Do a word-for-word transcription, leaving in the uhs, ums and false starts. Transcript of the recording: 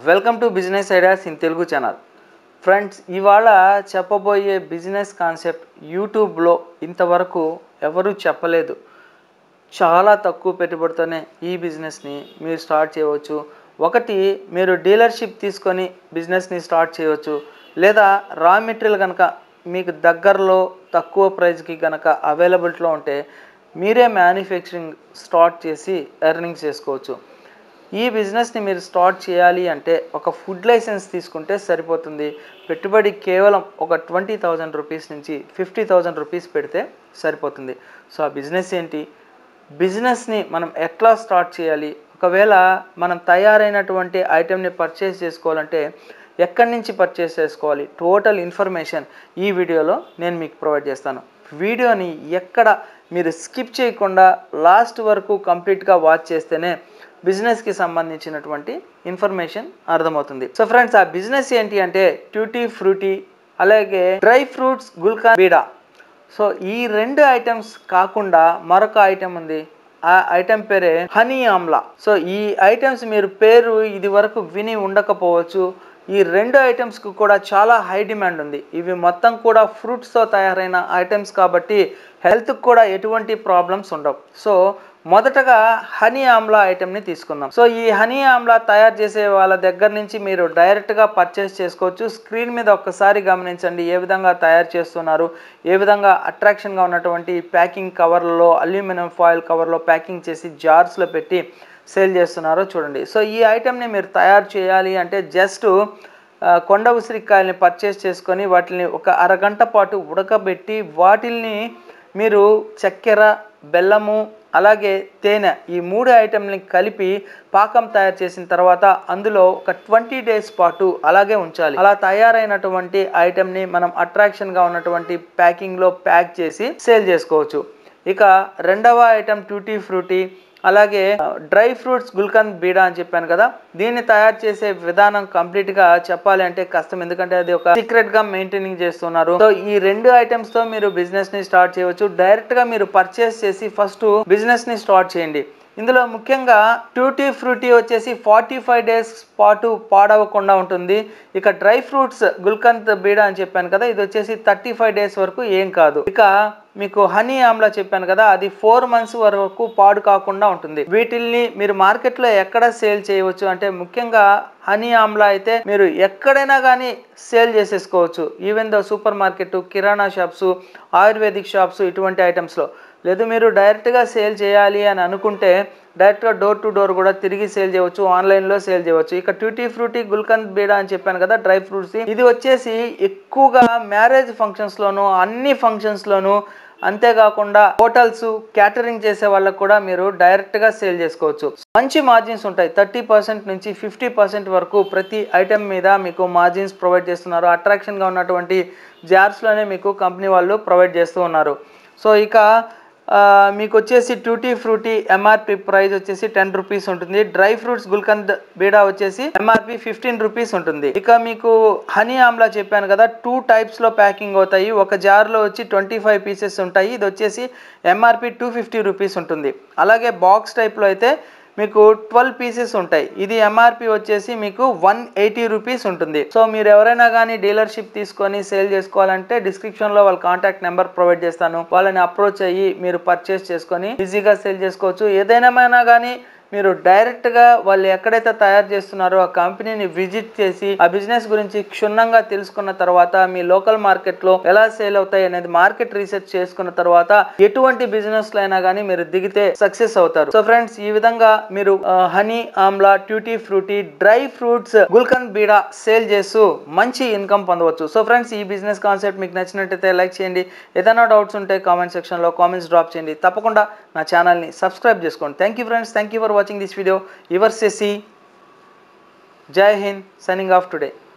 Welcome to business ideas in Telugu channel. Friends, ఇవాళ చెప్పబోయే business concept యూట్యూబ్లో ఇంతవరకు ఎవరు చెప్పలేదు. చాలా తక్కువ పెట్టుబడితోనే ఈ బిజినెస్ని మీరు స్టార్ట్ చేయవచ్చు. ఒకటి, మీరు డీలర్షిప్ తీసుకొని బిజినెస్ని స్టార్ట్ చేయవచ్చు. లేదా రా మెటీరియల్ కనుక మీకు దగ్గరలో తక్కువ ప్రైస్కి కనుక అవైలబిలిటీలో ఉంటే మీరే మ్యానుఫ్యాక్చరింగ్ స్టార్ట్ చేసి ఎర్నింగ్స్ చేసుకోవచ్చు. ఈ బిజినెస్ని మీరు స్టార్ట్ చేయాలి అంటే ఒక ఫుడ్ లైసెన్స్ తీసుకుంటే సరిపోతుంది. పెట్టుబడి కేవలం ఒక ట్వంటీ థౌజండ్ రూపీస్ నుంచి ఫిఫ్టీ థౌజండ్ రూపీస్ పెడితే సరిపోతుంది. సో ఆ బిజినెస్ ఏంటి, బిజినెస్ని మనం ఎట్లా స్టార్ట్ చేయాలి, ఒకవేళ మనం తయారైనటువంటి ఐటెంని పర్చేస్ చేసుకోవాలంటే ఎక్కడి నుంచి పర్చేస్ చేసుకోవాలి, టోటల్ ఇన్ఫర్మేషన్ ఈ వీడియోలో నేను మీకు ప్రొవైడ్ చేస్తాను. వీడియోని ఎక్కడ మీరు స్కిప్ చేయకుండా లాస్ట్ వరకు కంప్లీట్గా వాచ్ చేస్తేనే బిజినెస్కి సంబంధించినటువంటి ఇన్ఫర్మేషన్ అర్థమవుతుంది. సో ఫ్రెండ్స్, ఆ బిజినెస్ ఏంటి అంటే ట్యూటీ ఫ్రూటీ, అలాగే dry fruits gulkand beeda. So ఈ రెండు ఐటమ్స్ కాకుండా మరొక ఐటెం ఉంది. ఆ ఐటెం పేరే హనీ ఆమ్లా. సో ఈ ఐటమ్స్ మీరు పేరు ఇది వరకు విని ఉండకపోవచ్చు. ఈ రెండు ఐటమ్స్కి కూడా చాలా హై డిమాండ్ ఉంది. ఇవి మొత్తం కూడా ఫ్రూట్స్తో తయారైన ఐటమ్స్ కాబట్టి హెల్త్కి కూడా ఎటువంటి ప్రాబ్లమ్స్ ఉండవు. సో మొదటగా హనీ ఆమ్లా ఐటెంని తీసుకుందాం. సో ఈ హనీ ఆమ్లా తయారు చేసే వాళ్ళ దగ్గర నుంచి మీరు డైరెక్ట్గా పర్చేస్ చేసుకోవచ్చు. స్క్రీన్ మీద ఒక్కసారి గమనించండి ఏ విధంగా తయారు చేస్తున్నారు, ఏ విధంగా అట్రాక్షన్గా ఉన్నటువంటి ప్యాకింగ్ కవర్లలో, అల్యూమినియం ఫాయిల్ కవర్లో ప్యాకింగ్ చేసి జార్స్లో పెట్టి సేల్ చేస్తున్నారో చూడండి. సో ఈ ఐటెంని మీరు తయారు చేయాలి అంటే జస్ట్ కొండ ఉసిరికాయల్ని పర్చేస్ చేసుకొని వాటిని ఒక అరగంట పాటు ఉడకబెట్టి వాటిల్ని మీరు చక్కెర, బెల్లము, అలాగే తేనె ఈ మూడు ఐటెంని కలిపి పాకం తయారు చేసిన తర్వాత అందులో ఒక ట్వంటీ డేస్ పాటు అలాగే ఉంచాలి. అలా తయారైనటువంటి ఐటెంని మనం అట్రాక్షన్గా ఉన్నటువంటి ప్యాకింగ్లో ప్యాక్ చేసి సేల్ చేసుకోవచ్చు. ఇక రెండవ ఐటెం ట్యూటీ ఫ్రూటీ, అలాగే డ్రై ఫ్రూట్స్ గుల్కాన్ బీడా అని చెప్పాను కదా. దీన్ని తయారు చేసే విధానం కంప్లీట్గా చెప్పాలి అంటే కష్టం, ఎందుకంటే అది ఒక సీక్రెట్గా మెయింటైనింగ్ చేస్తున్నారు. సో ఈ రెండు ఐటమ్స్తో మీరు బిజినెస్ని స్టార్ట్ చేయవచ్చు. డైరెక్ట్గా మీరు పర్చేస్ చేసి ఫస్ట్ బిజినెస్ని స్టార్ట్ చేయండి. ఇందులో ముఖ్యంగా ట్యూటీ ఫ్రూటీ వచ్చేసి ఫార్టీ ఫైవ్ డేస్ పాటు పాడవకుండా ఉంటుంది. ఇక డ్రై ఫ్రూట్స్ గుల్కాన్ బీడా అని చెప్పాను కదా, ఇది వచ్చేసి థర్టీ ఫైవ్ డేస్ వరకు ఏం కాదు. ఇక మీకు హనీ ఆమ్లా చెప్పాను కదా, అది ఫోర్ మంత్స్ వరకు పాడు కాకుండా ఉంటుంది. వీటిల్ని మీరు మార్కెట్లో ఎక్కడ సేల్ చేయవచ్చు అంటే ముఖ్యంగా హనీ ఆమ్లా అయితే మీరు ఎక్కడైనా కానీ సేల్ చేసేసుకోవచ్చు. Even though supermarket, kirana shops, ayurvedic shops ఇటువంటి ఐటమ్స్లో. లేదు మీరు డైరెక్ట్గా సేల్ చేయాలి అని అనుకుంటే డైరెక్ట్గా డోర్ టు డోర్ కూడా తిరిగి సేల్ చేయవచ్చు, ఆన్లైన్లో సేల్ చేయవచ్చు. ఇక ట్యూటీ ఫ్రూటీ గుల్కాన్ బీడా అని చెప్పాను కదా డ్రై ఫ్రూట్స్, ఇది వచ్చేసి ఎక్కువగా మ్యారేజ్ ఫంక్షన్స్లోను, అన్ని ఫంక్షన్స్లోను, అంతేకాకుండా హోటల్స్, క్యాటరింగ్ చేసే వాళ్ళకు కూడా మీరు డైరెక్ట్గా సేల్ చేసుకోవచ్చు. మంచి మార్జిన్స్ ఉంటాయి. థర్టీ పర్సెంట్ నుంచి ఫిఫ్టీ పర్సెంట్ వరకు ప్రతి ఐటెం మీద మీకు మార్జిన్స్ ప్రొవైడ్ చేస్తున్నారు. అట్రాక్షన్గా ఉన్నటువంటి జార్స్లోనే మీకు కంపెనీ వాళ్ళు ప్రొవైడ్ చేస్తూ ఉన్నారు. సో ఇక మీకు వచ్చేసి ట్యూటీ ఫ్రూటీ ఎంఆర్పి ప్రైస్ వచ్చేసి టెన్ రూపీస్ ఉంటుంది. డ్రై ఫ్రూట్స్ గుల్కాన్ బీడా వచ్చేసి ఎంఆర్పి ఫిఫ్టీన్ రూపీస్ ఉంటుంది. ఇక మీకు హనీ ఆమ్లా చెప్పాను కదా, టూ టైప్స్ లో ప్యాకింగ్ అవుతాయి. ఒక జార్ లో వచ్చి ట్వంటీ ఫైవ్ పీసెస్ ఉంటాయి. ఇది వచ్చేసి ఎంఆర్పి టూ ఫిఫ్టీ రూపీస్ ఉంటుంది. అలాగే బాక్స్ టైప్ లో అయితే మీకు ట్వెల్వ్ పీసెస్ ఉంటాయి. ఇది ఎంఆర్పి వచ్చేసి మీకు వన్ ఎయిటీ రూపీస్ ఉంటుంది. సో మీరు ఎవరైనా కానీ డీలర్షిప్ తీసుకొని సేల్ చేసుకోవాలంటే డిస్క్రిప్షన్లో వాళ్ళ కాంటాక్ట్ నెంబర్ ప్రొవైడ్ చేస్తాను. వాళ్ళని అప్రోచ్ అయ్యి మీరు పర్చేస్ చేసుకొని ఈజీగా సేల్ చేసుకోవచ్చు. ఏదైనా కానీ మీరు డైరెక్ట్గా వాళ్ళు ఎక్కడైతే తయారు చేస్తున్నారో ఆ కంపెనీని విజిట్ చేసి ఆ బిజినెస్ గురించి క్షుణ్ణంగా తెలుసుకున్న తర్వాత మీ లోకల్ మార్కెట్లో ఎలా సేల్ అవుతాయి అనేది మార్కెట్ రీసెర్చ్ చేసుకున్న తర్వాత ఎటువంటి బిజినెస్లో అయినా కానీ మీరు దిగితే సక్సెస్ అవుతారు. సో ఫ్రెండ్స్, ఈ విధంగా మీరు honey amla, tutti frutti, dry fruits gulkand beeda sale చేస్తూ మంచి ఇన్కమ్ పొందవచ్చు. సో ఫ్రెండ్స్, ఈ బిజినెస్ కాన్సెప్ట్ మీకు నచ్చినట్టయితే లైక్ చేయండి. ఏదైనా డౌట్స్ ఉంటే కామెంట్ సెక్షన్లో కామెంట్స్ డ్రాప్ చేయండి. తప్పకుండా నా ఛానల్ని సబ్స్క్రైబ్ చేసుకోండి. Thank you friends, thank you for watching this video. Yours Sesi. Jai Hind, signing off today.